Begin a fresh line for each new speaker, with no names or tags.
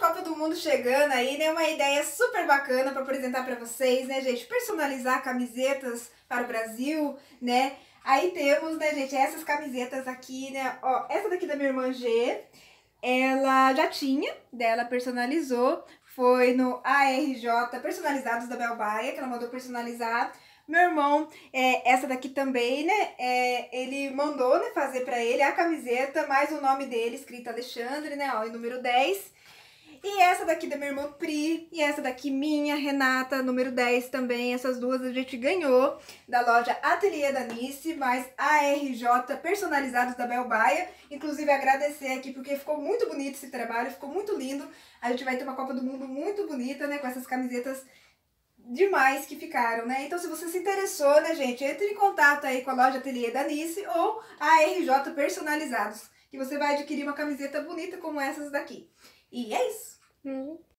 Copa do Mundo chegando aí, né? Uma ideia super bacana para apresentar para vocês, né, gente? Personalizar camisetas para o Brasil, né? Aí temos, né, gente, essas camisetas aqui, né? Ó, essa daqui da minha irmã G, ela já tinha, dela personalizou. Foi no ARJ Personalizados da Bel Baia, que ela mandou personalizar. Meu irmão, essa daqui também, né, ele mandou, né, fazer pra ele a camiseta, mais o nome dele, escrito Alexandre, né, ó, e número 10. E essa daqui da minha irmã Pri, e essa daqui minha, Renata, número 10 também. Essas duas a gente ganhou da loja Ateliê da Nice, mais ARJ Personalizados da Bel Baia. Inclusive agradecer aqui porque ficou muito bonito esse trabalho, ficou muito lindo. A gente vai ter uma Copa do Mundo muito bonita, né, com essas camisetas demais que ficaram, né? Então se você se interessou, né, gente, entre em contato aí com a loja Ateliê da Nice ou a ARJ Personalizados, que você vai adquirir uma camiseta bonita como essas daqui. E é isso.